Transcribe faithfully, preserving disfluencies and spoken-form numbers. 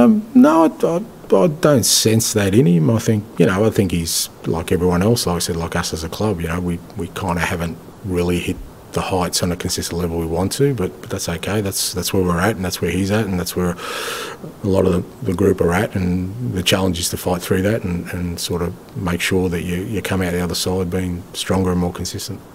Um, no, I, I, I don't sense that in him. I think, you know, I think he's like everyone else, like I said, like us as a club, you know, we, we kind of haven't really hit the heights on a consistent level we want to, but, but that's okay. That's that's where we're at, and that's where he's at, and that's where a lot of the, the group are at, and the challenge is to fight through that and, and sort of make sure that you, you come out the other side being stronger and more consistent.